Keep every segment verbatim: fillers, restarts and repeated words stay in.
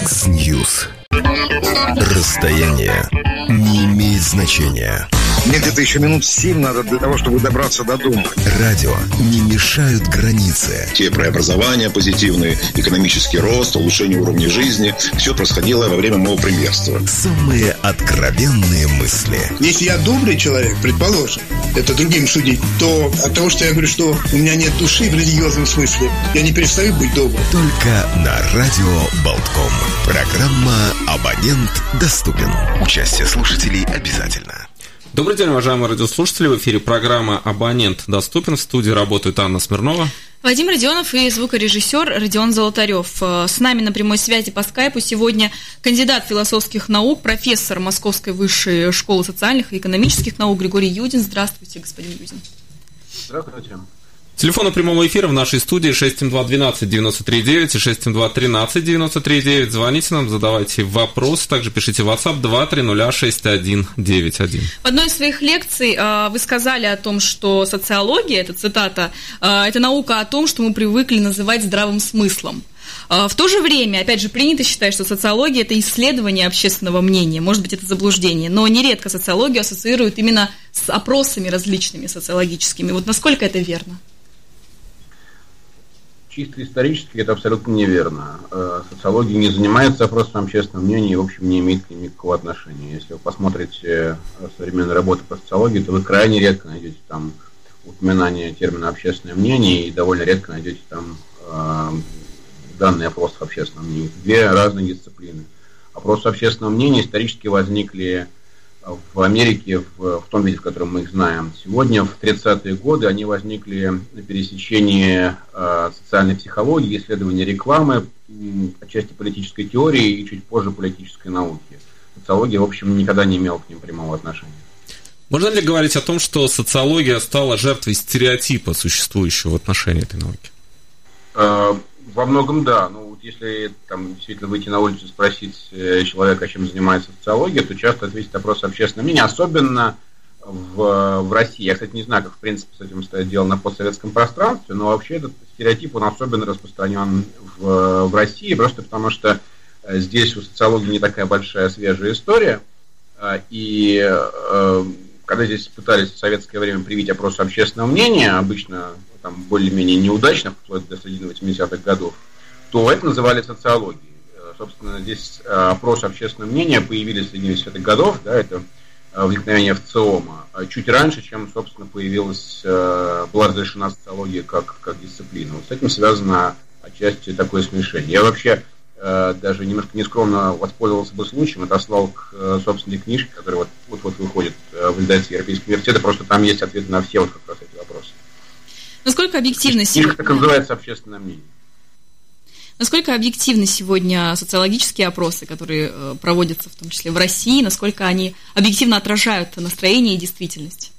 X-News. Расстояние не имеет значения. Мне где-то еще минут семь надо для того, чтобы добраться до дома. Радио не мешают границы. Те преобразования позитивные, экономический рост, улучшение уровня жизни, все происходило во время моего премьерства. Самые откровенные мысли. Если я добрый человек, предположим, это другим судить, то от того, что я говорю, что у меня нет души в религиозном смысле, я не перестаю быть добрым. Только на радио Болтком. Программа «Абонент доступен». Участие слушателей обязательно. Добрый день, уважаемые радиослушатели. В эфире программа «Абонент доступен». В студии работает Анна Смирнова, Вадим Родионов и звукорежиссер Родион Золотарев. С нами на прямой связи по скайпу сегодня кандидат философских наук, профессор Московской высшей школы социальных и экономических наук Григорий Юдин. Здравствуйте, господин Юдин. Здравствуйте. Телефон прямого эфира в нашей студии шесть семь два двенадцать девяносто три девять и шесть семь два тринадцать девяносто три девять. Звоните нам, задавайте вопросы, также пишите в WhatsApp два три ноль шесть один девять один. В одной из своих лекций вы сказали о том, что социология, это цитата, это наука о том, что мы привыкли называть здравым смыслом. В то же время, опять же, принято считать, что социология – это исследование общественного мнения, может быть, это заблуждение, но нередко социологию ассоциируют именно с опросами различными социологическими. Вот насколько это верно? Чисто исторически это абсолютно неверно. Социология не занимается опросом общественного мнения и, в общем, не имеет к ним никакого отношения. Если вы посмотрите современные работы по социологии, то вы крайне редко найдете там упоминание термина «общественное мнение» и довольно редко найдете там э, данные опросов общественного мнения. Две разные дисциплины. Опросы общественного мнения исторически возникли в Америке в, в том виде, в котором мы их знаем сегодня. В тридцатые годы они возникли на пересечении э, социальной психологии, исследования рекламы, м, отчасти политической теории и чуть позже политической науки. Социология, в общем, никогда не имела к ним прямого отношения. Можно ли говорить о том, что социология стала жертвой стереотипа, существующего в отношении этой науки? Э, во многом да. Ну, вот если там действительно выйти на улицу и спросить человека, чем занимается социология, то часто ответит опрос общественного мнения, особенно в, в России. Я, кстати, не знаю, как в принципе с этим стоит дело на постсоветском пространстве, но вообще этот стереотип, он особенно распространен в, в России, просто потому что здесь у социологии не такая большая свежая история, и когда здесь пытались в советское время привить опрос общественного мнения, обычно там более-менее неудачно, вплоть до середины восьмидесятых годов, то это называли социологией. Собственно, здесь опросы общественного мнения появились в середине восьмидесятых годов, да, это возникновение ВЦИОМа, чуть раньше, чем, собственно, появилась, была разрешена социология как, как дисциплина. Вот с этим связано отчасти такое смешение. Я вообще даже немножко нескромно воспользовался бы случаем, отослал к собственной книжке, которая вот, вот выходит в издательстве Европейского университета, просто там есть ответы на все вот как раз эти вопросы. Насколько объективно книжка сегодня... так называется «Общественное мнение». Насколько объективны сегодня социологические опросы, которые проводятся в том числе в России, насколько они объективно отражают настроение и действительность?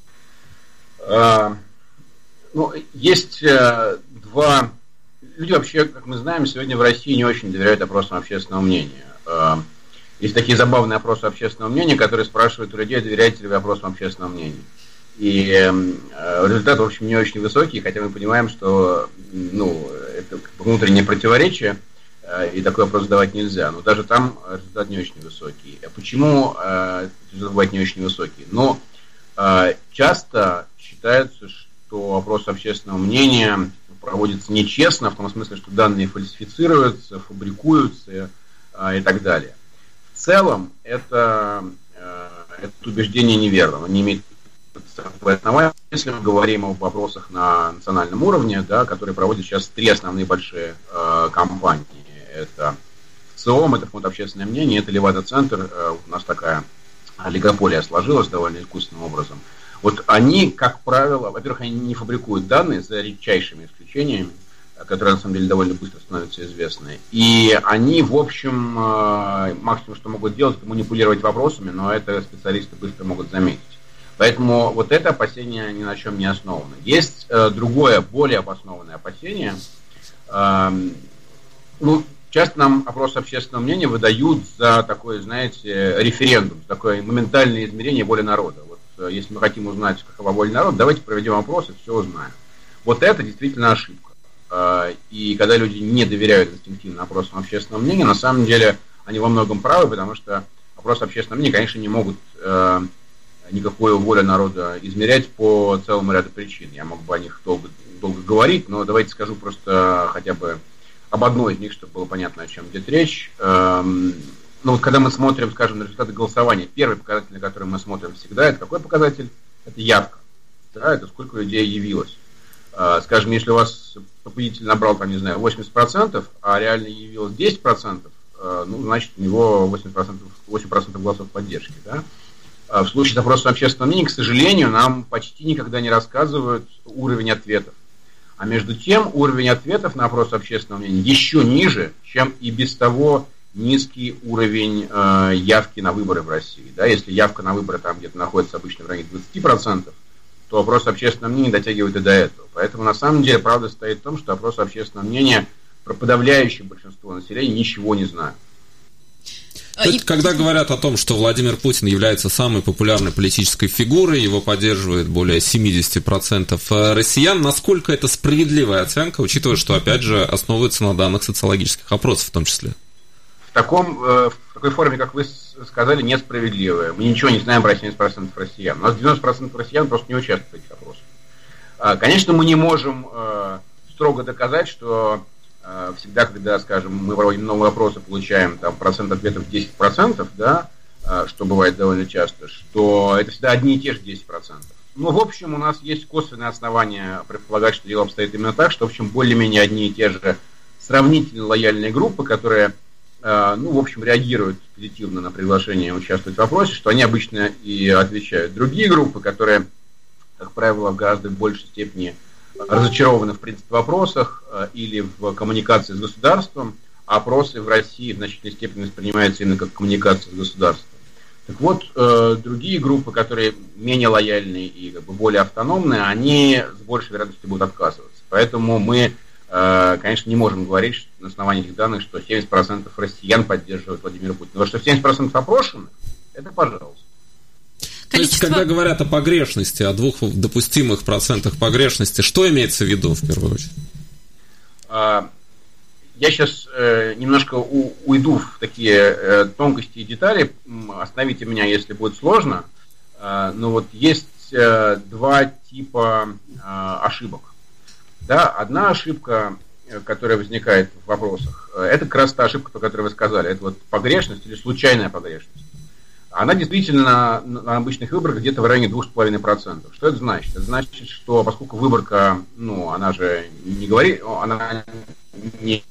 А, ну, есть а, два... Люди вообще, как мы знаем, сегодня в России не очень доверяют опросам общественного мнения. А, есть такие забавные опросы общественного мнения, которые спрашивают у людей, доверяете ли вы опросам общественного мнения. И э, результат, в общем, не очень высокий, хотя мы понимаем, что ну, это внутреннее противоречие, э, и такой опрос давать нельзя. Но даже там результат не очень высокий. А почему э, результат бывает не очень высокий? Но э, часто считается, что опрос общественного мнения проводится нечестно, в том смысле, что данные фальсифицируются, фабрикуются э, и так далее. В целом, это, э, это убеждение неверно, оно не имеет основания. Если мы говорим об вопросах на национальном уровне, да, которые проводят сейчас три основные большие э, компании. Это ВЦИОМ, это Фонд общественное мнение, это Левада-центр. Э, у нас такая олигополия сложилась довольно искусственным образом. Вот они, как правило, во-первых, они не фабрикуют данные, за редчайшими исключениями, которые на самом деле довольно быстро становятся известны. И они, в общем, э, максимум, что могут делать, это манипулировать вопросами, но это специалисты быстро могут заметить. Поэтому вот это опасение ни на чем не основано. Есть э, другое, более обоснованное опасение. Э, ну, часто нам опросы общественного мнения выдают за такой, знаете, референдум, такое моментальное измерение воли народа. Вот э, если мы хотим узнать, какова воля народа, давайте проведем опрос и все узнаем. Вот это действительно ошибка. И когда люди не доверяют инстинктивно опросам общественного мнения, на самом деле они во многом правы, потому что опросы общественного мнения, конечно, не могут никакую волю народа измерять по целому ряду причин. Я мог бы о них долго, долго говорить, но давайте скажу просто хотя бы об одной из них, чтобы было понятно, о чем идет речь. Ну вот когда мы смотрим, скажем, на результаты голосования, первый показатель, на который мы смотрим всегда, это какой показатель? Это явка. Да, это сколько людей явилось. Скажем, если у вас победитель набрал, там, не знаю, восемьдесят процентов, а реально явилось десять процентов, ну, значит, у него восемь процентов, восемь процентов голосов поддержки, да? В случае с опросом общественного мнения, к сожалению, нам почти никогда не рассказывают уровень ответов. А между тем, уровень ответов на опрос общественного мнения еще ниже, чем и без того низкий уровень э, явки на выборы в России. Да? Если явка на выборы там где-то находится обычно в районе двадцать процентов, то опрос общественного мнения дотягивает и до этого. Поэтому на самом деле правда стоит в том, что опрос общественного мнения про подавляющее большинство населения ничего не знает. И... Когда говорят о том, что Владимир Путин является самой популярной политической фигурой, его поддерживает более семьдесят процентов россиян, насколько это справедливая оценка, учитывая, что, опять же, основывается на данных социологических опросов в том числе? В, таком, в такой форме, как вы сказали, несправедливая. Мы ничего не знаем про семьдесят процентов россиян. У нас девяносто процентов россиян просто не участвуют в этих опросах. Конечно, мы не можем строго доказать, что всегда, когда, скажем, мы проводим новые опросы, получаем там процент ответов десять процентов, да, что бывает довольно часто, что это всегда одни и те же десять процентов. Но, в общем, у нас есть косвенные основания предполагать, что дело обстоит именно так, что, в общем, более-менее одни и те же сравнительно лояльные группы, которые, ну, в общем, реагируют позитивно на приглашение участвовать в опросе, что они обычно и отвечают. Другие группы, которые, как правило, в гораздо большей степени разочарованы, в принципе, в вопросах э, или в коммуникации с государством, а опросы в России в значительной степени воспринимаются именно как коммуникация с государством. Так вот, э, другие группы, которые менее лояльные и как бы более автономные, они с большей вероятностью будут отказываться. Поэтому мы, э, конечно, не можем говорить что, на основании этих данных, что семьдесят процентов россиян поддерживают Владимира Путина. Но что семьдесят процентов опрошенных, это пожалуйста. Количество... То есть, когда говорят о погрешности, о двух допустимых процентах погрешности, что имеется в виду в первую очередь? Я сейчас э, немножко у, уйду в такие э, тонкости и детали. Остановите меня, если будет сложно. Э, но вот есть э, два типа э, ошибок. Да, одна ошибка, которая возникает в вопросах, это как раз та ошибка, про которую вы сказали. Это вот погрешность или случайная погрешность. Она действительно на обычных выборах где-то в районе двух с половиной процентов. Что это значит? Это значит, что поскольку выборка, ну, она же не говорит, она не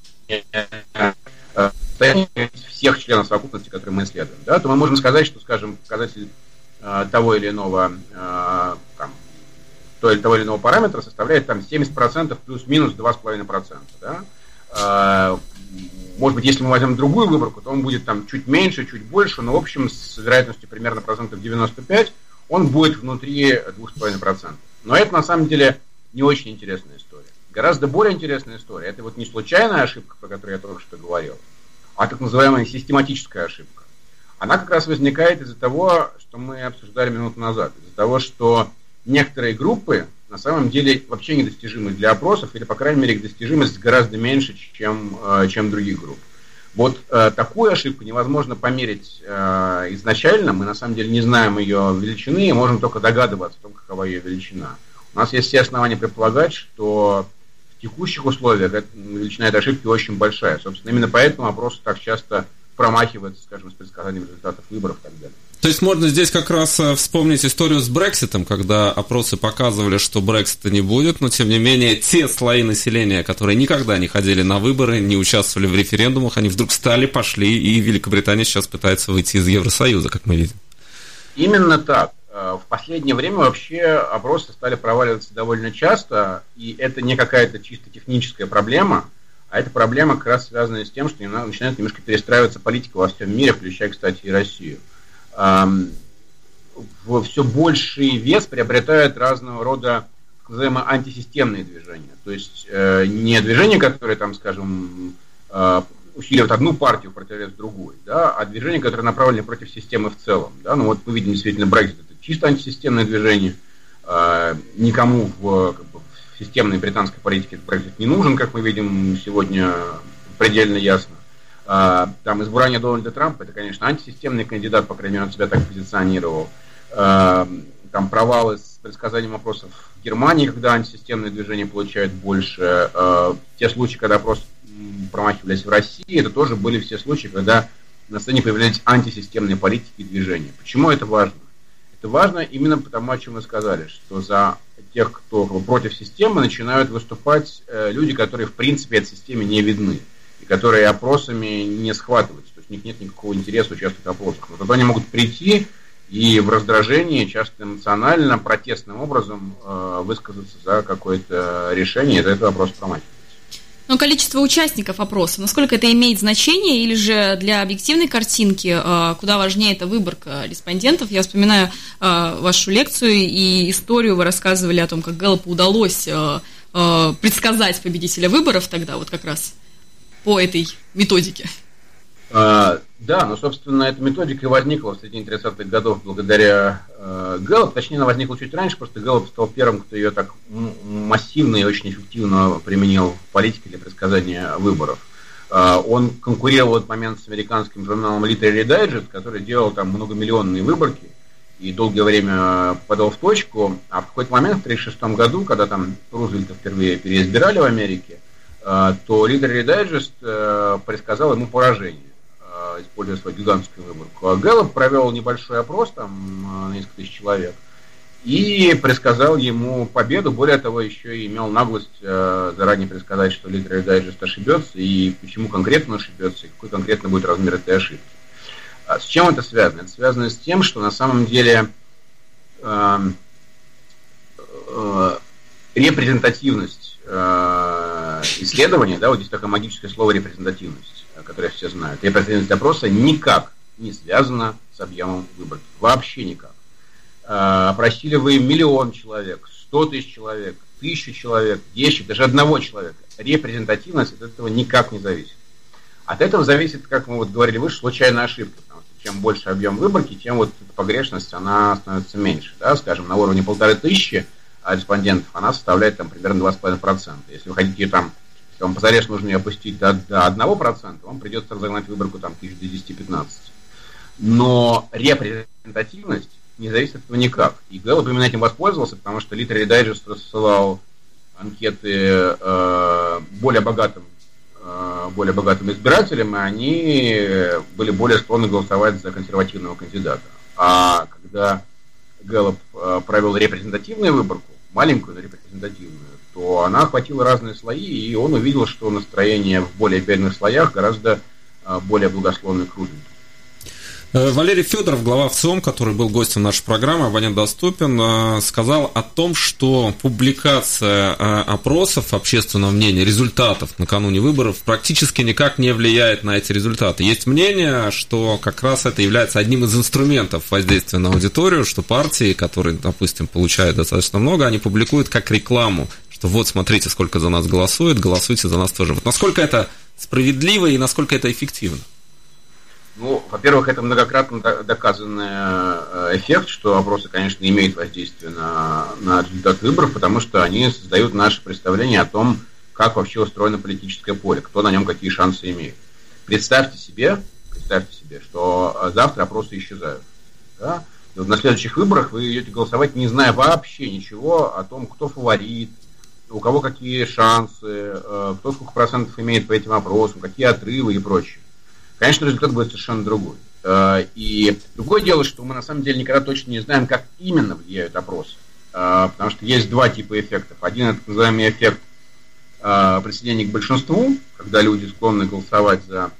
состояние всех членов совокупности, которые мы исследуем, да, то мы можем сказать, что, скажем, показатель э, того или иного э, там, того, того или иного параметра составляет там семьдесят процентов плюс-минус два с половиной процента. Да? Э, Может быть, если мы возьмем другую выборку, то он будет там чуть меньше, чуть больше, но в общем с вероятностью примерно процентов девяносто пять он будет внутри двух с половиной процентов. Но это на самом деле не очень интересная история. Гораздо более интересная история – это вот не случайная ошибка, про которую я только что говорил, а так называемая систематическая ошибка. Она как раз возникает из-за того, что мы обсуждали минуту назад, из-за того, что некоторые группы на самом деле вообще недостижимы для опросов, или, по крайней мере, их достижимость гораздо меньше, чем, чем других групп. Вот э, такую ошибку невозможно померить э, изначально, мы на самом деле не знаем ее величины и можем только догадываться о том, какова ее величина. У нас есть все основания предполагать, что в текущих условиях величина этой ошибки очень большая. Собственно, именно поэтому опросы так часто промахиваются, скажем, с предсказанием результатов выборов и так далее. То есть можно здесь как раз вспомнить историю с Брекситом, когда опросы показывали, что Брексита не будет, но тем не менее те слои населения, которые никогда не ходили на выборы, не участвовали в референдумах, они вдруг стали, пошли, и Великобритания сейчас пытается выйти из Евросоюза, как мы видим. Именно так. В последнее время вообще опросы стали проваливаться довольно часто, и это не какая-то чисто техническая проблема, а это проблема как раз связанная с тем, что начинает немножко перестраиваться политика во всем мире, включая, кстати, и Россию. Все больший вес приобретают разного рода так называемые антисистемные движения. То есть не движения, которые, там, скажем, усиливают одну партию в противовес другой, да, а движения, которые направлены против системы в целом. Да. Ну вот мы видим действительно Brexit, это чисто антисистемное движение. Никому в, как бы, в системной британской политике этот Брексит не нужен, как мы видим сегодня предельно ясно. Там избрание Дональда Трампа, это, конечно, антисистемный кандидат, по крайней мере, он себя так позиционировал. Там провалы с предсказанием вопросов в Германии, когда антисистемные движения получают больше. Те случаи, когда просто промахивались в России, это тоже были все случаи, когда на сцене появлялись антисистемные политики и движения. Почему это важно? Это важно именно потому, о чем вы сказали, что за тех, кто против системы, начинают выступать люди, которые в принципе этой системе не видны, и которые опросами не схватываются, то есть у них нет никакого интереса участвовать в опросах. Но тогда они могут прийти и в раздражении, часто эмоционально, протестным образом высказаться за какое-то решение, и за этот вопрос промахиваться. Но количество участников опроса, насколько это имеет значение, или же для объективной картинки куда важнее это выборка респондентов? Я вспоминаю вашу лекцию и историю, вы рассказывали о том, как Гэллопу удалось предсказать победителя выборов тогда, вот как раз по этой методике. А, да, но, собственно, эта методика и возникла в середине тридцатых годов благодаря э, Гэллопу. Точнее, она возникла чуть раньше, просто Гэллоп стал первым, кто ее так массивно и очень эффективно применил в политике для предсказания выборов. Э, он конкурировал в этот момент с американским журналом Literary Digest, который делал там многомиллионные выборки и долгое время подал в точку. А в какой-то момент, в тысяча девятьсот тридцать шестом году, когда там Рузвельта впервые переизбирали в Америке, э, то Literary Digest э, предсказал ему поражение, используя свою гигантскую выборку. А Гэллоп провел небольшой опрос, там, на несколько тысяч человек, и предсказал ему победу. Более того, еще и имел наглость э, заранее предсказать, что Literary Digest ошибется, и почему конкретно он ошибется, и какой конкретно будет размер этой ошибки. А с чем это связано? Это связано с тем, что на самом деле э, э, репрезентативность э, исследования, да, вот здесь такое магическое слово репрезентативность, которое все знают, репрезентативность опроса никак не связана с объемом выборки. Вообще никак. Опросили вы миллион человек, сто тысяч человек, тысячу человек, десять, даже одного человека. Репрезентативность от этого никак не зависит. От этого зависит, как мы вот говорили выше, случайная ошибка. Потому что чем больше объем выборки, тем вот эта погрешность, она становится меньше. Да? Скажем, на уровне полторы тысячи респондентов она составляет там примерно два с половиной процента. Если вы хотите там, если вам позарез нужно ее опустить до, до одного процента, вам придется разогнать выборку там тысяч до десяти-пятнадцати. Но репрезентативность не зависит от этого никак. И Гэллоп именно этим воспользовался, потому что Literary Digest рассылал анкеты э, более богатым э, более богатым избирателям, и они были более склонны голосовать за консервативного кандидата. А когда Гэллоп э, провел репрезентативную выборку, маленькую, но репрезентативную, то она охватила разные слои, и он увидел, что настроение в более бедных слоях гораздо э, более благосклонное к Рузвельту. Валерий Федоров, глава ВЦИОМ, который был гостем нашей программы «Абонент доступен», сказал о том, что публикация опросов общественного мнения, результатов накануне выборов практически никак не влияет на эти результаты. Есть мнение, что как раз это является одним из инструментов воздействия на аудиторию, что партии, которые, допустим, получают достаточно много, они публикуют как рекламу, что вот смотрите, сколько за нас голосует, голосуйте за нас тоже. Вот насколько это справедливо и насколько это эффективно? Ну, во-первых, это многократно доказанный эффект, что опросы, конечно, имеют воздействие на, на результат выборов, потому что они создают наше представление о том, как вообще устроено политическое поле, кто на нем какие шансы имеет. Представьте себе, представьте себе, что завтра опросы исчезают. Да? И вот на следующих выборах вы идете голосовать, не зная вообще ничего о том, кто фаворит, у кого какие шансы, кто сколько процентов имеет по этим опросам, какие отрывы и прочее. Конечно, результат будет совершенно другой. И другое дело, что мы на самом деле никогда точно не знаем, как именно влияют опросы. Потому что есть два типа эффектов. Один – это так называемый эффект присоединения к большинству, когда люди склонны голосовать за,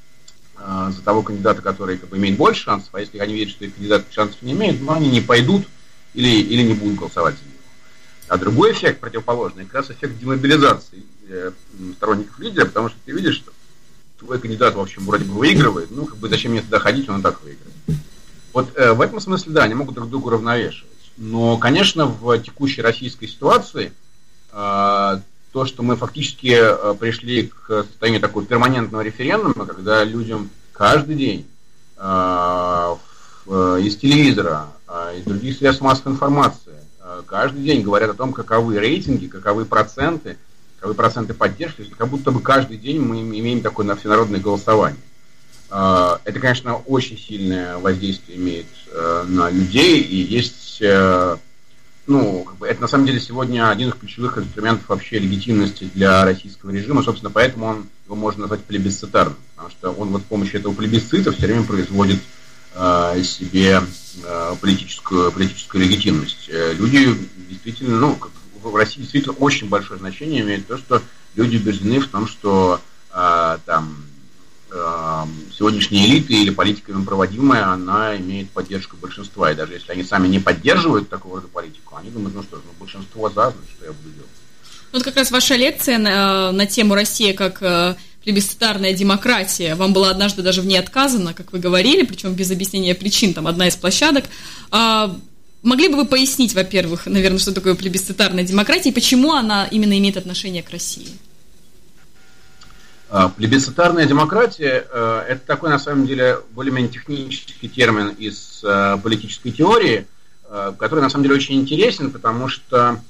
за того кандидата, который как бы имеет больше шансов, а если они видят, что их кандидат шансов не имеет, ну, они не пойдут или, или не будут голосовать за него. А другой эффект, противоположный, как раз эффект демобилизации сторонников лидера, потому что ты видишь, что твой кандидат, в общем, вроде бы выигрывает, ну, как бы зачем мне туда ходить, он и так выигрывает. Вот э, в этом смысле, да, они могут друг друга равновешивать. Но, конечно, в текущей российской ситуации э, то, что мы фактически э, пришли к состоянию такого перманентного референдума, когда людям каждый день э, э, из телевизора, э, из других средств массовой информации каждый день говорят о том, каковы рейтинги, каковы проценты, каковы проценты поддержки. Как будто бы каждый день мы имеем такое всенародное голосование. Это, конечно, очень сильное воздействие имеет на людей, и есть, ну, как бы это на самом деле сегодня один из ключевых инструментов вообще легитимности для российского режима, собственно, поэтому он, его можно назвать плебисцитарным, потому что он вот с помощью этого плебисцита все время производит себе политическую, политическую легитимность. Люди действительно, ну, в России действительно очень большое значение имеет то, что люди убеждены в том, что там сегодняшняя элита или политика им проводимая, она имеет поддержку большинства. И даже если они сами не поддерживают такого рода политику, они думают, ну что ж, ну, большинство за, значит, что я буду делать. Вот как раз ваша лекция на, на тему «Россия как плебисцитарная демократия». Вам было однажды даже в ней отказано, как вы говорили, причем без объяснения причин, там одна из площадок. А, могли бы вы пояснить, во-первых, наверное, что такое плебисцитарная демократия и почему она именно имеет отношение к России? Плебисцитарная демократия – это такой, на самом деле, более-менее технический термин из политической теории, который, на самом деле, очень интересен, потому что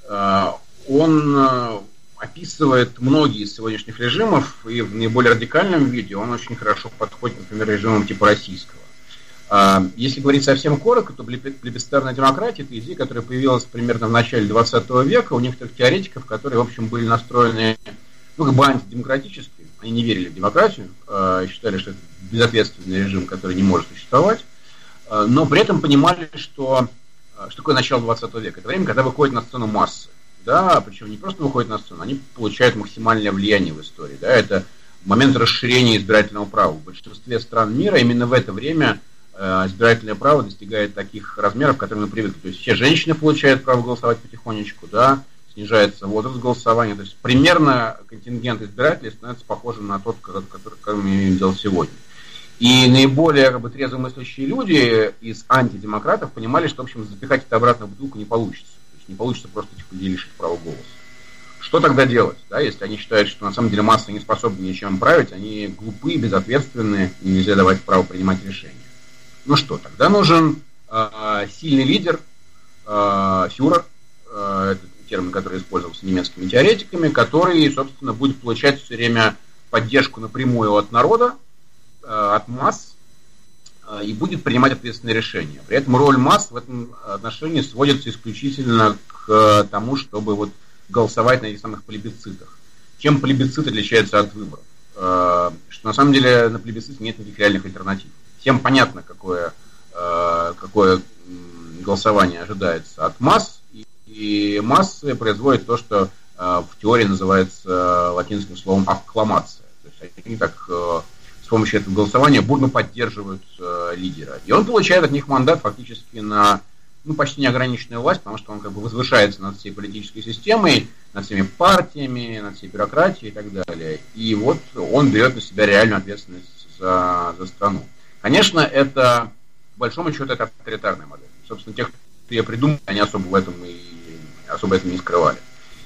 он описывает многие из сегодняшних режимов, и в наиболее радикальном виде он очень хорошо подходит, например, режимам типа российского. Если говорить совсем коротко, то плебисцитарная демократия – это идея, которая появилась примерно в начале двадцатого века у некоторых теоретиков, которые, в общем, были настроены ну, как бы антидемократически, они не верили в демократию, э, считали, что это безответственный режим, который не может существовать, э, но при этом понимали, что, э, что такое начало двадцатого века. Это время, когда выходят на сцену массы, да, причем не просто выходят на сцену, они получают максимальное влияние в истории, да, это момент расширения избирательного права. В большинстве стран мира именно в это время э, избирательное право достигает таких размеров, к которым мы привыкли. То есть все женщины получают право голосовать потихонечку, да, снижается возраст голосования. То есть примерно контингент избирателей становится похожим на тот, который, который мы имеем дело сегодня. И наиболее как бы, трезвомыслящие люди из антидемократов понимали, что, в общем, запихать это обратно в бутылку не получится. То есть не получится просто этих людей лишить права голоса. Что тогда делать, да, если они считают, что на самом деле массы не способны ничем править, они глупые, безответственные, и нельзя давать право принимать решения. Ну что, тогда нужен э, сильный лидер, э, фюрер, э, это термин, который использовался немецкими теоретиками, который, собственно, будет получать все время поддержку напрямую от народа, от масс, и будет принимать ответственные решения. При этом роль масс в этом отношении сводится исключительно к тому, чтобы вот голосовать на этих самых плебисцитах. Чем плебисцит отличается от выборов? Что на самом деле на плебисците нет никаких реальных альтернатив. Всем понятно, какое, какое голосование ожидается от масс, и массы производят то, что э, в теории называется э, латинским словом аккламация. То есть они так э, с помощью этого голосования бурно поддерживают э, лидера. И он получает от них мандат фактически на ну, почти неограниченную власть, потому что он как бы возвышается над всей политической системой, над всеми партиями, над всей бюрократией и так далее. И вот он берет на себя реальную ответственность за, за страну. Конечно, это, по большому счету, это авторитарная модель. Собственно, тех, кто ее придумал, они особо в этом и особо это не скрывали.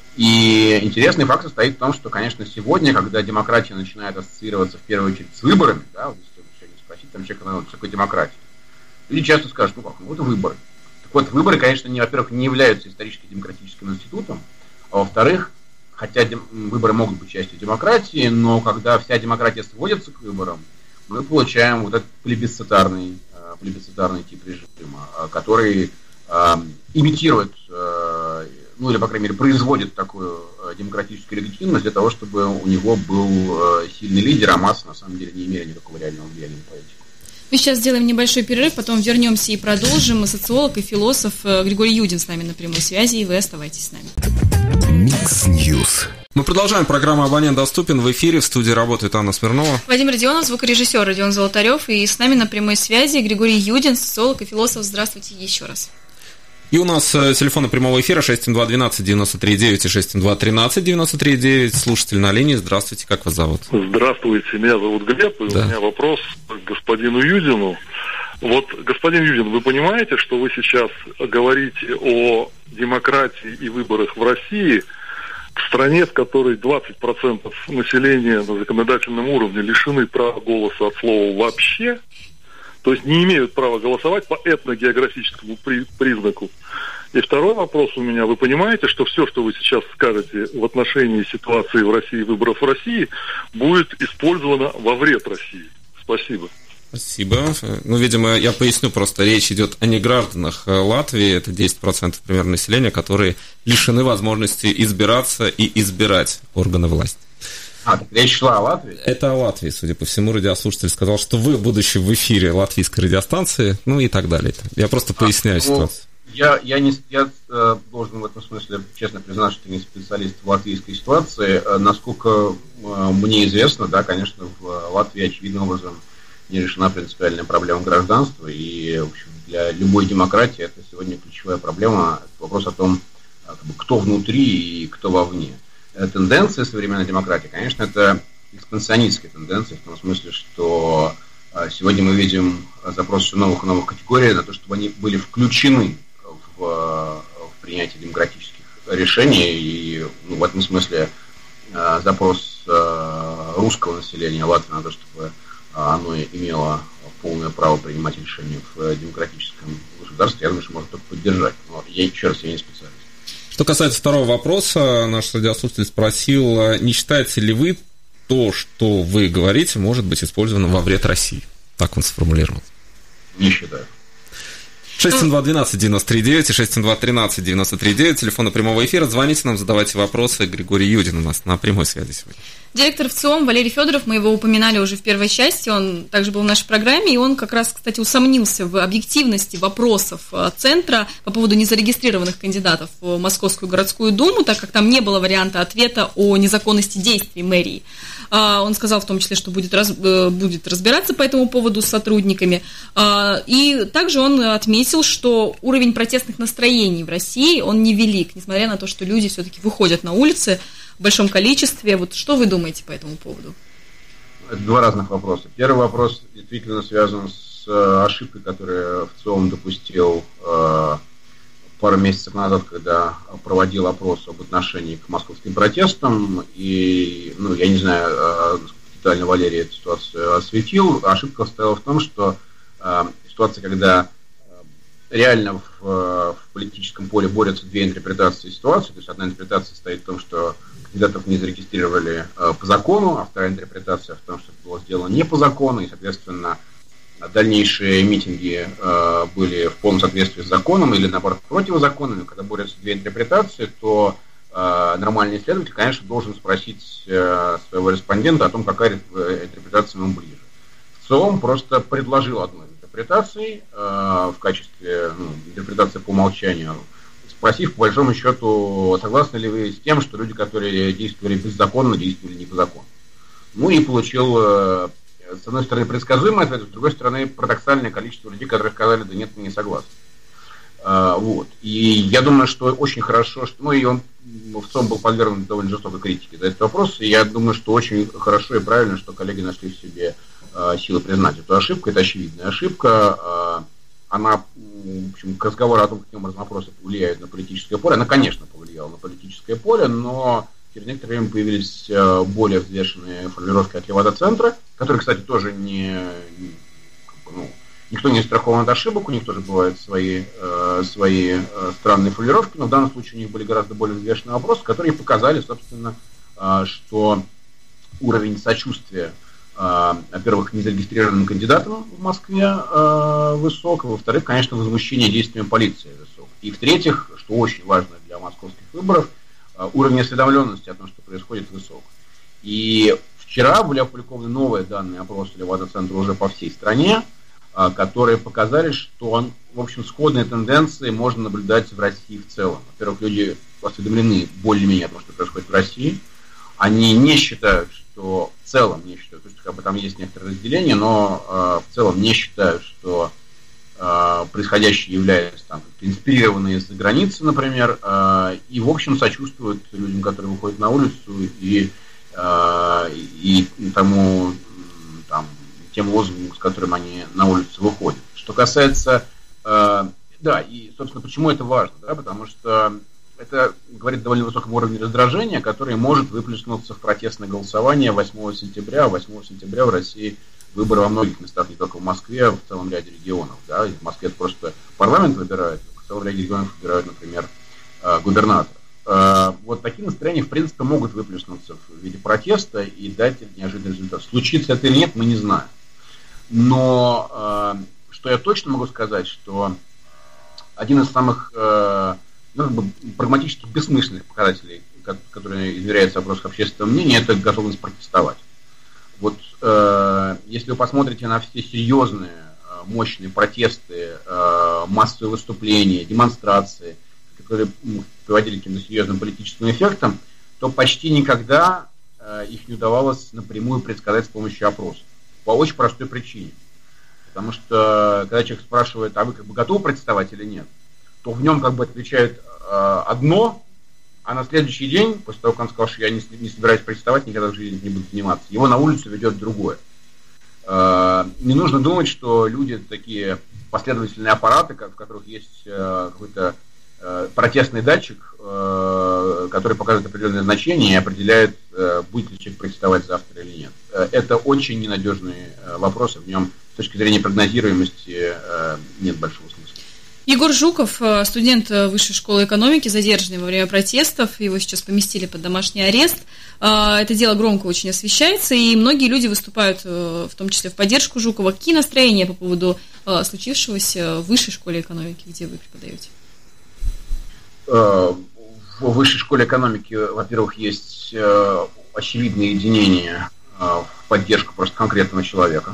И интересный факт состоит в том, что, конечно, сегодня, когда демократия начинает ассоциироваться в первую очередь с выборами, да, вот если сегодня спросить там человека, ну, что такое демократия, люди часто скажут, ну как, ну это выборы. Так вот, выборы, конечно, не, во-первых, не являются исторически демократическим институтом, а во-вторых, хотя дем- выборы могут быть частью демократии, но когда вся демократия сводится к выборам, мы получаем вот этот плебисцитарный, э, плебисцитарный тип режима, э, который э, имитирует, э, ну или, по крайней мере, производит такую э, демократическую легитимность для того, чтобы у него был э, сильный лидер, а массы, на самом деле, не имели никакого реального влияния на политику. Мы сейчас сделаем небольшой перерыв, потом вернемся и продолжим. Социолог и философ Григорий Юдин с нами на прямой связи, и вы оставайтесь с нами. Микс Ньюс. Мы продолжаем программу «Абонент доступен». В эфире в студии работает Анна Смирнова. Вадим Родионов, звукорежиссер Родион Золотарев. И с нами на прямой связи Григорий Юдин, социолог и философ. Здравствуйте еще раз. И у нас телефоны прямого эфира шесть семь два двенадцать девяносто три девять и шесть семь два тринадцать девяносто три девять. Слушатель на линии. Здравствуйте, как вас зовут? Здравствуйте, меня зовут Глеб, и да. У меня вопрос к господину Юдину. Вот, господин Юдин, вы понимаете, что вы сейчас говорите о демократии и выборах в России в стране, в которой двадцать процентов населения на законодательном уровне лишены права голоса от слова «вообще», то есть не имеют права голосовать по этногеографическому при, признаку. И второй вопрос у меня. Вы понимаете, что все, что вы сейчас скажете в отношении ситуации в России, выборов в России, будет использовано во вред России? Спасибо. Спасибо. Ну, видимо, я поясню просто. Речь идет о негражданах Латвии. Это десять процентов примерно населения, которые лишены возможности избираться и избирать органы власти. А, так речь шла о Латвии? Это о Латвии, судя по всему. Радиослушатель сказал, что вы, будучи в эфире латвийской радиостанции, ну и так далее. Я просто поясняю а, ситуацию. Ну, я, я, не, я э, должен в этом смысле честно признать, что не специалист в латвийской ситуации. Э, насколько э, мне известно, да, конечно, в Латвии очевидным образом не решена принципиальная проблема гражданства. И, в общем, для любой демократии это сегодня ключевая проблема. Это вопрос о том, как бы, кто внутри и кто вовне. Тенденция современной демократии, конечно, это экспансионистская тенденция, в том смысле, что сегодня мы видим запрос все новых и новых категорий на то, чтобы они были включены в, в принятие демократических решений. И ну, в этом смысле запрос русского населения Латвии на то, чтобы оно имело полное право принимать решения в демократическом государстве, я думаю, что можно только поддержать. Но я, еще раз, я не специалист. Что касается второго вопроса, наш радиослушатель спросил, не считаете ли вы то, что вы говорите, может быть использовано во вред России? Так он сформулировал. Не считаю. шесть семь два двенадцать девяносто три девять и шесть семь два тринадцать девяносто три девять, телефоны прямого эфира. Звоните нам, задавайте вопросы. Григорий Юдин у нас на прямой связи сегодня. Директор ВЦИОМ Валерий Федоров, мы его упоминали уже в первой части, он также был в нашей программе, и он как раз, кстати, усомнился в объективности вопросов Центра по поводу незарегистрированных кандидатов в Московскую городскую думу, так как там не было варианта ответа о незаконности действий мэрии. Он сказал в том числе, что будет, раз, будет разбираться по этому поводу с сотрудниками. И также он отметил, что уровень протестных настроений в России, он невелик, несмотря на то, что люди все-таки выходят на улицы в большом количестве. Вот что вы думаете по этому поводу? Это два разных вопроса. Первый вопрос действительно связан с ошибкой, которую ВЦИОМ допустил э, пару месяцев назад, когда проводил опрос об отношении к московским протестам. И, ну, я не знаю, э, детально Валерий эту ситуацию осветил. Ошибка состояла в том, что э, ситуация, когда реально в, в политическом поле борются две интерпретации ситуации. То есть одна интерпретация стоит в том, что кандидатов не зарегистрировали э, по закону, а вторая интерпретация в том, что это было сделано не по закону, и, соответственно, дальнейшие митинги э, были в полном соответствии с законом или, наоборот, противозаконными. Когда борются две интерпретации, то э, нормальный исследователь, конечно, должен спросить э, своего респондента о том, какая интерпретация ему ближе. ВЦИОМ просто предложил одну интерпретации э, в качестве ну, интерпретации по умолчанию, спросив, по большому счету, согласны ли вы с тем, что люди, которые действовали беззаконно, действовали не по закону. Ну и получил, э, с одной стороны, предсказуемый ответ, с другой стороны, парадоксальное количество людей, которые сказали, да нет, мы не согласны. Э, вот. И я думаю, что очень хорошо, что, ну и он в целом был подвергнут довольно жестокой критике за этот вопрос, и я думаю, что очень хорошо и правильно, что коллеги нашли в себе силы признать эту ошибку. Это очевидная ошибка. Она, в общем, к разговору о том, каким образом вопросы влияют на политическое поле, она, конечно, повлияла на политическое поле, но через некоторое время появились более взвешенные формулировки от Левада-центра, которые, кстати, тоже не, ну, никто не страхован от ошибок, у них тоже бывают свои, свои странные формулировки, но в данном случае у них были гораздо более взвешенные вопросы, которые показали, собственно, что уровень сочувствия, во-первых, незарегистрированным кандидатам в Москве э, высок, во-вторых, конечно, возмущение действиями полиции высок. И в-третьих, что очень важно для московских выборов, э, уровень осведомленности о том, что происходит, высок. И вчера были опубликованы новые данные опроса Левада-центра уже по всей стране, э, которые показали, что, он, в общем, сходные тенденции можно наблюдать в России в целом. Во-первых, люди осведомлены более-менее о том, что происходит в России. Они не считают, что в целом не считают, то есть как бы там есть некоторые разделения, но э, в целом не считают, что э, происходящее является там, инспирировано из-за границы, например, э, и в общем сочувствуют людям, которые выходят на улицу, и, э, и тому там, тем лозунгам, с которым они на улицу выходят. Что касается, э, да, и собственно почему это важно, да, потому что это говорит о довольно высоком уровне раздражения, который может выплеснуться в протестное голосование восьмого сентября. восьмого сентября в России выборы во многих местах, не только в Москве, а в целом ряде регионов. Да. В Москве это просто парламент выбирает, того в ряде регионов выбирают, например, губернатора. Вот такие настроения, в принципе, могут выплеснуться в виде протеста и дать неожиданный результат. Случится это или нет, мы не знаем. Но что я точно могу сказать, что один из самых ну, как бы, прагматически бессмысленных показателей, которые измеряются в вопросах общественного мнения, это готовность протестовать. Вот э, если вы посмотрите на все серьезные, э, мощные протесты, э, массовые выступления, демонстрации, которые приводили к каким-то серьезным политическим эффектам, то почти никогда э, их не удавалось напрямую предсказать с помощью опросов. По очень простой причине. Потому что, когда человек спрашивает, а вы как бы готовы протестовать или нет, то в нем как бы отвечает э, одно, а на следующий день, после того, как он сказал, что я не, не собираюсь протестовать, никогда в жизни не буду заниматься, его на улицу ведет другое. Э, не нужно думать, что люди такие последовательные аппараты, в которых есть э, какой-то э, протестный датчик, э, который показывает определенное значение и определяет, э, будет ли человек протестовать завтра или нет. Э, это очень ненадежные э, вопросы, в нем с точки зрения прогнозируемости э, нет большого смысла. Егор Жуков, студент Высшей школы экономики, задержанный во время протестов. Его сейчас поместили под домашний арест. Это дело громко очень освещается, и многие люди выступают, в том числе в поддержку Жукова. Какие настроения по поводу случившегося в Высшей школе экономики, где вы преподаете? В Высшей школе экономики, во-первых, есть очевидное единение в поддержку просто конкретного человека.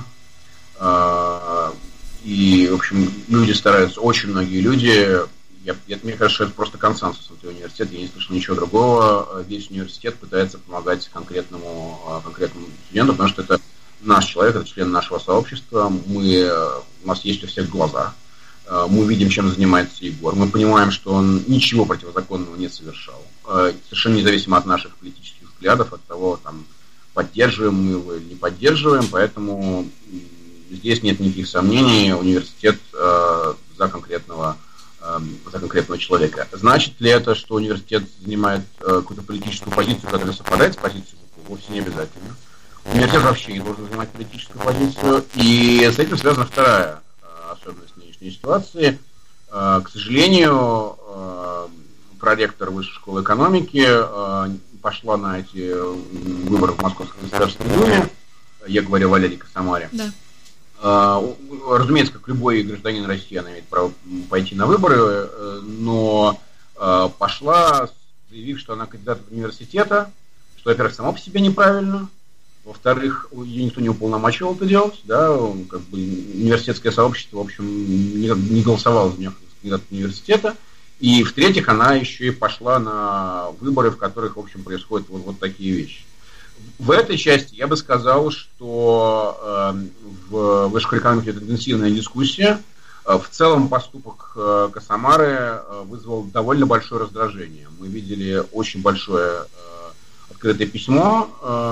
И, в общем, люди стараются, очень многие люди, я, я, мне кажется, что это просто консенсус внутри университета, я не слышал ничего другого, весь университет пытается помогать конкретному, конкретному студенту, потому что это наш человек, это член нашего сообщества, мы, у нас есть у всех глаза, мы видим, чем занимается Егор, мы понимаем, что он ничего противозаконного не совершал, совершенно независимо от наших политических взглядов, от того, там, поддерживаем мы его или не поддерживаем, поэтому... Здесь нет никаких сомнений, университет э, за, конкретного, э, за конкретного человека. Значит ли это, что университет занимает э, какую-то политическую позицию, которая совпадает с позицией? Вовсе не обязательно. Университет вообще не должен занимать политическую позицию. И с этим связана вторая э, особенность нынешней ситуации. Э, к сожалению, э, проректор Высшей школы экономики э, пошла на эти выборы в Московской государственной думе. Я говорю о Валерии Косомаре. Да. Разумеется, как любой гражданин России, она имеет право пойти на выборы, но пошла, заявив, что она кандидат в университета, что, во-первых, само по себе неправильно, во-вторых, ее никто не уполномочивал это делать, да, как бы университетское сообщество, в общем, не, не голосовало за нее как кандидат университета, и, в-третьих, она еще и пошла на выборы, в которых, в общем, происходят вот, вот такие вещи. В этой части я бы сказал, что э, в Высшей школе экономики это интенсивная дискуссия. Э, в целом поступок э, Косомары э, вызвал довольно большое раздражение. Мы видели очень большое э, открытое письмо,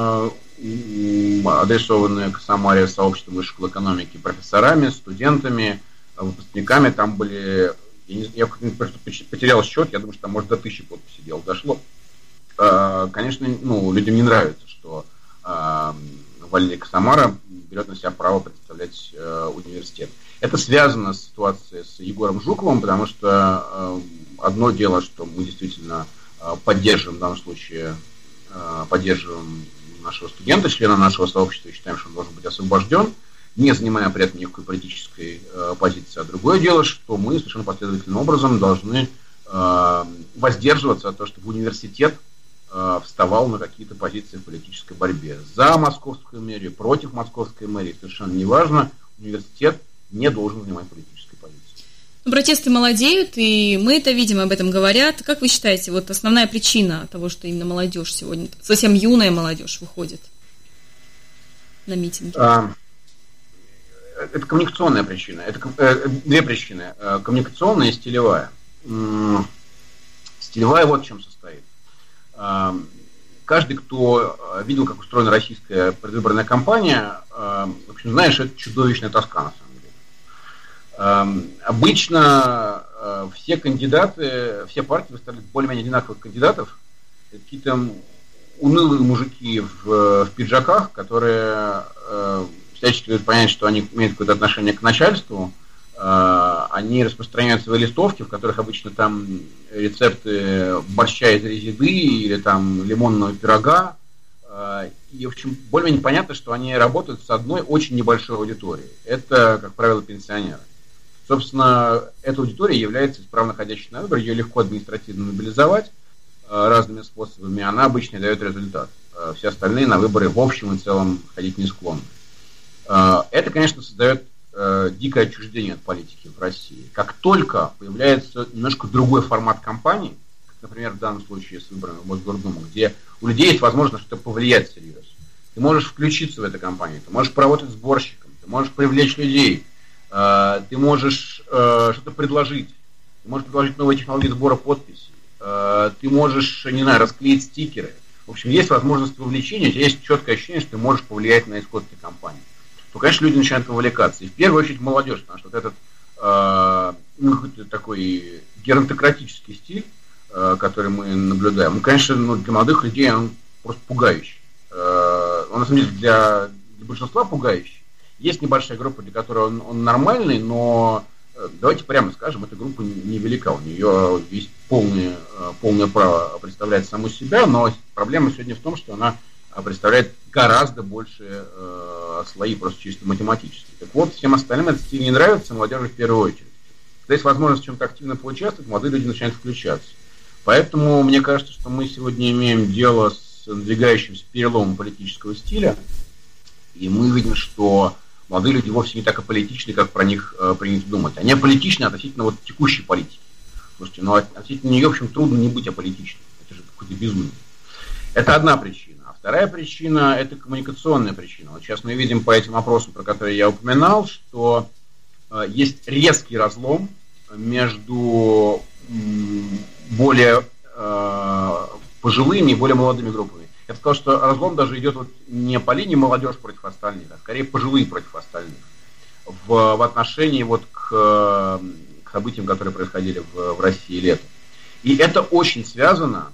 э, адресованное Косомаре сообществом Высшей школы экономики, профессорами, студентами, выпускниками. Там были... Я, не, я потерял счет, я думаю, что там, может, до тысячи подписей дело дошло. Э, конечно, ну, людям не нравится, что э, Валерия Косомара берет на себя право представлять э, университет. Это связано с ситуацией с Егором Жуковым, потому что э, одно дело, что мы действительно э, поддерживаем в данном случае, э, поддерживаем нашего студента, члена нашего сообщества, и считаем, что он должен быть освобожден, не занимая при этом никакой политической э, позиции. А другое дело, что мы совершенно последовательным образом должны э, воздерживаться от того, чтобы университет вставал на какие-то позиции в политической борьбе. За московскую мэрию, против московской мэрии, совершенно неважно, университет не должен занимать политической позиции. Ну, протесты молодеют, и мы это видим, об этом говорят. Как вы считаете, вот основная причина того, что именно молодежь сегодня, совсем юная молодежь выходит на митинги? А, это коммуникационная причина. Это э, две причины. Коммуникационная и стилевая. Стилевая вот в чем состоит. Каждый, кто видел, как устроена российская предвыборная кампания, в общем, знает, что это чудовищная тоска, на самом деле. Обычно все кандидаты, все партии выставляют более-менее одинаковых кандидатов. Это какие-то унылые мужики в, в пиджаках, которые всячески дают понять, что они имеют какое-то отношение к начальству, а они распространяют свои листовки, в которых обычно там рецепты борща из резиды или там лимонного пирога. И, в общем, более-менее понятно, что они работают с одной очень небольшой аудиторией. Это, как правило, пенсионеры. Собственно, эта аудитория является исправно ходящей на выборы, ее легко административно мобилизовать разными способами, она обычно дает результат. Все остальные на выборы в общем и целом ходить не склонны. Это, конечно, создает дикое отчуждение от политики в России. Как только появляется немножко другой формат кампании, как, например, в данном случае с выборами в Мосгордуму, где у людей есть возможность что-то повлиять серьезно. Ты можешь включиться в эту кампанию, ты можешь поработать сборщиком, ты можешь привлечь людей, ты можешь что-то предложить, ты можешь предложить новые технологии сбора подписей, ты можешь, не знаю, расклеить стикеры. В общем, есть возможность вовлечения, у тебя есть четкое ощущение, что ты можешь повлиять на исход этой кампании. То, конечно, люди начинают вовлекаться. И в первую очередь молодежь, потому что вот этот э, ну, какой-то такой геронтократический стиль, э, который мы наблюдаем, ну, конечно, ну, для молодых людей он просто пугающий. Э, он, на самом деле, для, для большинства пугающий. Есть небольшая группа, для которой он, он нормальный, но э, давайте прямо скажем, эта группа невелика. У нее есть полное, э, полное право представлять саму себя, но проблема сегодня в том, что она представляет гораздо больше э, слои, просто чисто математически. Так вот, всем остальным этот стиль не нравится, молодежи в первую очередь. Когда есть возможность в чем-то активно поучаствовать, молодые люди начинают включаться. Поэтому мне кажется, что мы сегодня имеем дело с надвигающимся переломом политического стиля, и мы видим, что молодые люди вовсе не так аполитичны, как про них э, принято думать. Они аполитичны относительно вот текущей политики. Слушайте, ну относительно нее, в общем, трудно не быть аполитичным. Это же какое-то безумие. Это одна причина. Вторая причина – это коммуникационная причина. Вот сейчас мы видим по этим вопросам, про которые я упоминал, что э, есть резкий разлом между м, более э, пожилыми и более молодыми группами. Я бы сказал, что разлом даже идет вот не по линии молодежь против остальных, а скорее пожилые против остальных в, в отношении вот к, к событиям, которые происходили в, в России летом. И это очень связано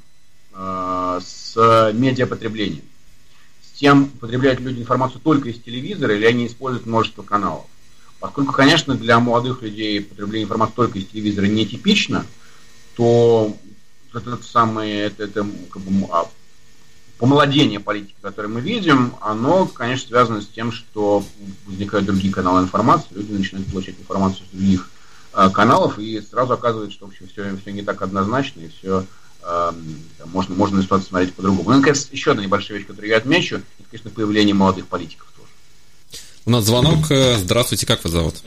э, с с медиапотреблением, с тем, потребляют люди информацию только из телевизора или они используют множество каналов. Поскольку, конечно, для молодых людей потребление информации только из телевизора нетипично, то это самое это, это, как бы, помолодение политики, которое мы видим, оно, конечно, связано с тем, что возникают другие каналы информации, люди начинают получать информацию с других э, каналов, и сразу оказывается, что в общем, все, все не так однозначно, и все Можно, можно на ситуацию смотреть по-другому. Ну, наконец, еще одна небольшая вещь, которую я отмечу, это, конечно, появление молодых политиков тоже. У нас звонок. Здравствуйте, как вас зовут?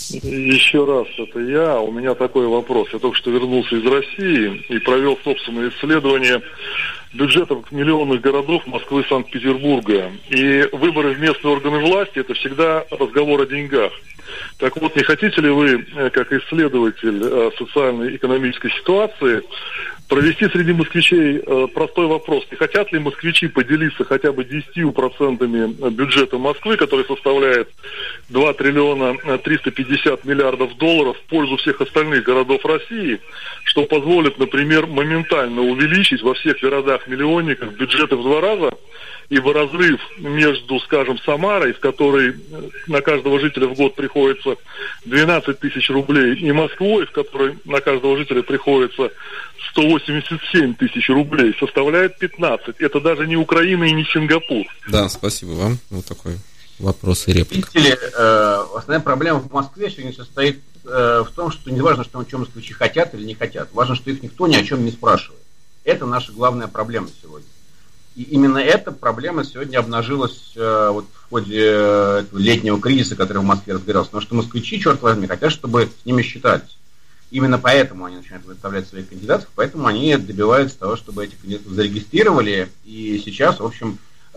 Еще раз, это я. У меня такой вопрос. Я только что вернулся из России и провел собственное исследование бюджетов миллионных городов Москвы и Санкт-Петербурга. И выборы в местные органы власти – это всегда разговор о деньгах. Так вот, не хотите ли вы, как исследователь социальной и экономической ситуации, провести среди москвичей простой вопрос: не хотят ли москвичи поделиться хотя бы десятью процентами бюджета Москвы, который составляет два триллиона триста пятьдесят миллиардов долларов, в пользу всех остальных городов России, что позволит, например, моментально увеличить во всех городах-миллионниках бюджеты в два раза, ибо разрыв между, скажем, Самарой, в которой на каждого жителя в год приходится двенадцать тысяч рублей, и Москвой, в которой на каждого жителя приходится сто восемьдесят семь тысяч рублей, составляет пятнадцать. Это даже не Украина и не Сингапур. Да, спасибо вам. Вот такой вопрос и реплика. Видите ли, э, основная проблема в Москве сегодня состоит э, в том, что не важно, что, о чем москвичи хотят или не хотят. Важно, что их никто ни о чем не спрашивает. Это наша главная проблема сегодня. И именно эта проблема сегодня обнажилась э, вот в ходе э, этого летнего кризиса, который в Москве разгорелся. Потому что москвичи, черт возьми, хотят, чтобы с ними считались. Именно поэтому они начинают выставлять своих кандидатов, поэтому они добиваются того, чтобы этих кандидатов зарегистрировали. И сейчас, в общем, э,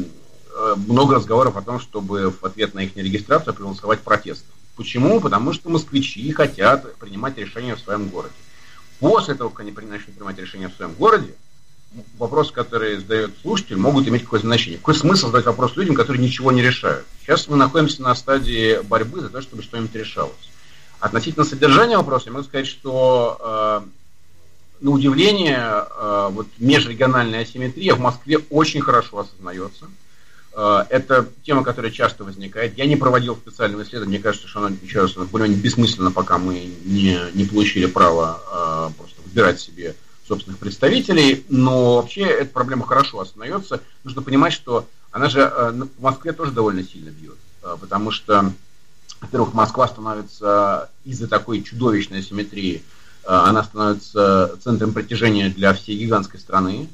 э, много разговоров о том, чтобы в ответ на их нерегистрацию проголосовать протестом. Почему? Потому что москвичи хотят принимать решения в своем городе. После того, как они начнут принимать решения в своем городе, вопросы, которые задает слушатель, могут иметь какое-то значение. Какой смысл задать вопрос людям, которые ничего не решают? Сейчас мы находимся на стадии борьбы за то, чтобы что-нибудь решалось. Относительно содержания вопроса, я могу сказать, что э, на удивление э, вот межрегиональная асимметрия в Москве очень хорошо осознается. Это тема, которая часто возникает. Я не проводил специального исследования. Мне кажется, что оно, еще раз, более-менее бессмысленно, пока мы не, не получили право просто выбирать себе собственных представителей. Но вообще эта проблема хорошо осознается. Нужно понимать, что она же в Москве тоже довольно сильно бьет. Потому что, во-первых, Москва становится из-за такой чудовищной асимметрии, она становится центром притяжения для всей гигантской страны,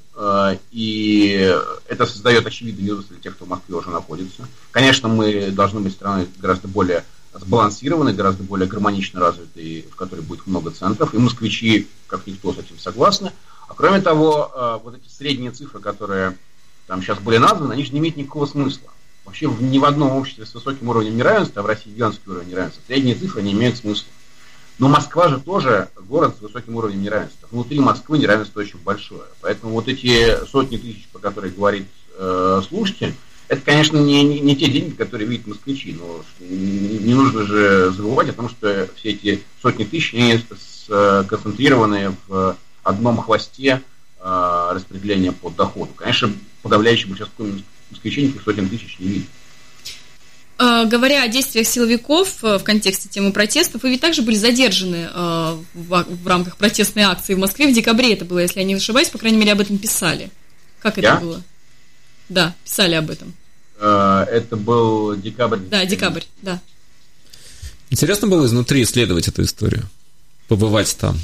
и это создает очевидный минус для тех, кто в Москве уже находится. Конечно, мы должны быть страной гораздо более сбалансированной, гораздо более гармонично развитой, в которой будет много центров, и москвичи, как никто, с этим согласны. А кроме того, вот эти средние цифры, которые там сейчас были названы, они же не имеют никакого смысла. Вообще ни в одном обществе с высоким уровнем неравенства, а в России гигантский уровень неравенства, средние цифры не имеют смысла. Но Москва же тоже город с высоким уровнем неравенства. Внутри Москвы неравенство очень большое. Поэтому вот эти сотни тысяч, про которые говорит э, слушатель, это, конечно, не, не, не те деньги, которые видят москвичи. Но не, не нужно же забывать о том, что все эти сотни тысяч они сконцентрированы в одном хвосте э, распределения по доходу. Конечно, подавляющее большинство москвичей этих сотен тысяч не видит. Говоря о действиях силовиков в контексте темы протестов, вы ведь также были задержаны в рамках протестной акции в Москве в декабре это было, если я не ошибаюсь, по крайней мере, об этом писали. Как это я? было? Да, писали об этом. Это был декабрь. Да, декабрь, да. Интересно было изнутри исследовать эту историю, побывать там.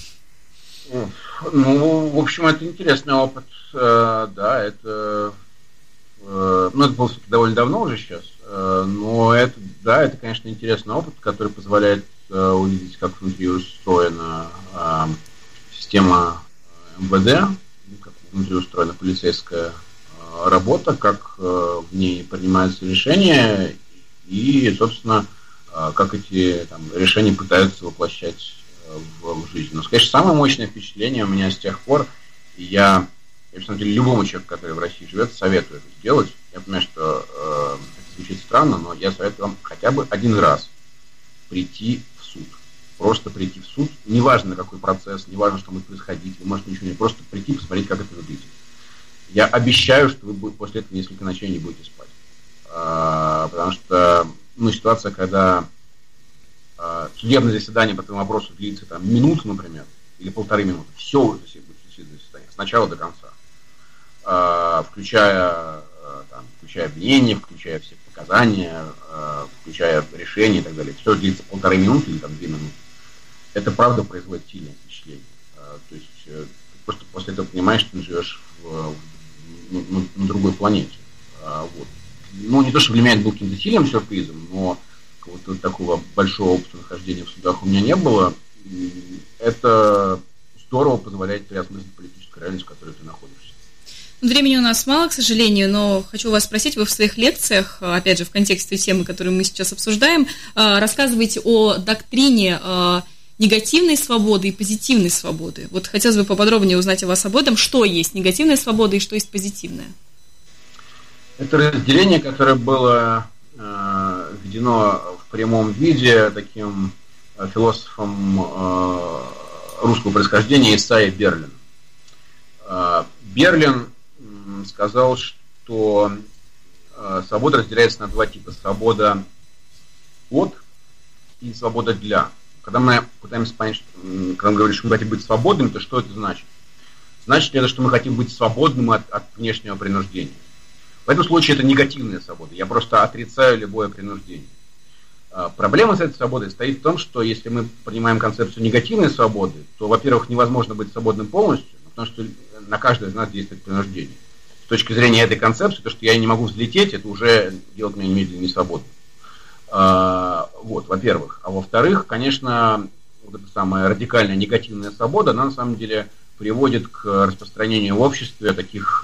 Ну, в общем, это интересный опыт. Да, это... Ну, это было довольно давно уже сейчас. Но это, да, это, конечно, интересный опыт, который позволяет э, увидеть, как внутри устроена э, система эм вэ дэ, как внутри устроена полицейская э, работа, как э, в ней принимаются решения и, собственно, э, как эти там, решения пытаются воплощать э, в, в жизнь. Но, конечно, самое мощное впечатление у меня с тех пор, и я, я, на самом деле, любому человеку, который в России живет, советую это сделать. Я понимаю, что э, звучит странно, но я советую вам хотя бы один раз прийти в суд. Просто прийти в суд. Неважно, какой процесс, неважно, что будет происходить, вы можете ничего не... Просто прийти, посмотреть, как это выглядит. Я обещаю, что вы после этого несколько ночей не будете спать. А, потому что, ну, ситуация, когда а, судебное заседание по этому вопросу длится там, минуту, например, или полторы минуты, все уже будет судебное заседание, с начала до конца. А, включая... Там, включая обвинения, включая все показания, э, включая решения и так далее. Все длится полторы минуты или там две минуты. Это правда производит сильное впечатление. Э, то есть э, просто после этого понимаешь, что ты живешь в, в, ну, на, на другой планете. Э, вот. Ну, не то, что для меня это был каким-то сильным сюрпризом, но какого-то такого большого опыта нахождения в судах у меня не было. Это здорово позволяет переосмыслить политическую реальность, в которой ты находишься. Времени у нас мало, к сожалению, но хочу вас спросить, вы в своих лекциях, опять же, в контексте темы, которую мы сейчас обсуждаем, рассказываете о доктрине негативной свободы и позитивной свободы. Вот хотелось бы поподробнее узнать у вас об этом, что есть негативная свобода и что есть позитивная. Это разделение, которое было э, введено в прямом виде таким э, философом э, русского происхождения Исайя Берлин. Э, Берлин сказал, что э, свобода разделяется на два типа. Свобода от и свобода для. Когда мы пытаемся понять, что, когда мы говорим, что мы хотим быть свободными, то что это значит? Значит ли это, что мы хотим быть свободными от, от внешнего принуждения? В этом случае это негативная свобода. Я просто отрицаю любое принуждение. Э, проблема с этой свободой стоит в том, что если мы принимаем концепцию негативной свободы, то, во-первых, невозможно быть свободным полностью, потому что на каждого из нас действует принуждение. С точки зрения этой концепции, то, что я не могу взлететь, это уже делает меня немедленно несвободным. А, вот, во-первых. А во-вторых, конечно, вот эта самая радикальная негативная свобода, она на самом деле приводит к распространению в обществе таких,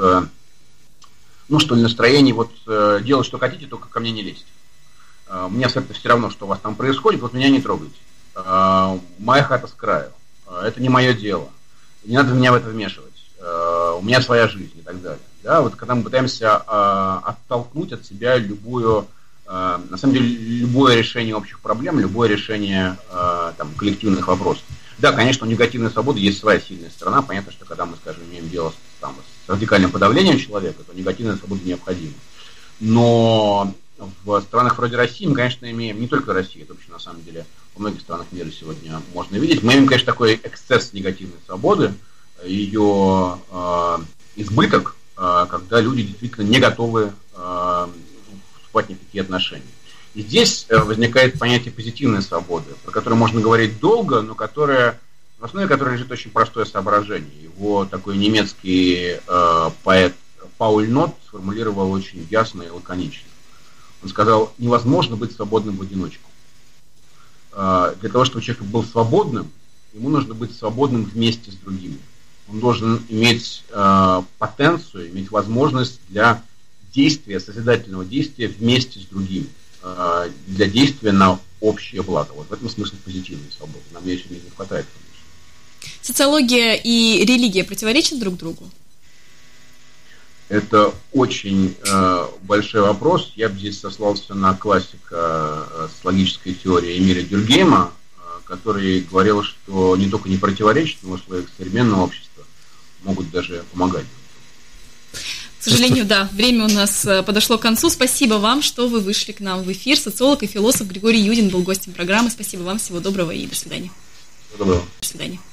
ну что ли, настроений, вот делать, что хотите, только ко мне не лезьте. Мне абсолютно все равно, что у вас там происходит, вот меня не трогайте. Моя хата с краю. Это не мое дело. Не надо меня в это вмешивать. У меня своя жизнь и так далее. Да, вот когда мы пытаемся э, оттолкнуть от себя любую, э, на самом деле, любое решение общих проблем, любое решение э, там, коллективных вопросов. Да, конечно, у негативной свободы есть своя сильная сторона. Понятно, что когда мы, скажем, имеем дело с, там, с радикальным подавлением человека, то негативная свобода необходима. Но в странах вроде России мы, конечно, имеем, не только в России, это вообще на самом деле во многих странах мира сегодня можно видеть, мы имеем, конечно, такой эксцесс негативной свободы, ее э, избыток, э, когда люди действительно не готовы э, вступать в никакие отношения. И здесь э, возникает понятие позитивной свободы, про которое можно говорить долго, но которое, в основе которой лежит очень простое соображение. Его такой немецкий э, поэт Пауль Нот сформулировал очень ясно и лаконично. Он сказал: невозможно быть свободным в одиночку. Э, для того, чтобы человек был свободным, ему нужно быть свободным вместе с другими. Он должен иметь э, потенцию, иметь возможность для действия, созидательного действия вместе с другими, э, для действия на общее благо. Вот в этом смысле позитивной свободы. Нам ее сегодня не хватает, конечно. Социология и религия противоречат друг другу? Это очень э, большой вопрос. Я бы здесь сослался на классика э, социологической теории Эмиля Дюркгейма, э, который говорил, что не только не противоречат, но в условиях современного общества могут даже помогать. К сожалению, да, время у нас подошло к концу. Спасибо вам, что вы вышли к нам в эфир. Социолог и философ Григорий Юдин был гостем программы. Спасибо вам, всего доброго и до свидания. Всего доброго. До свидания.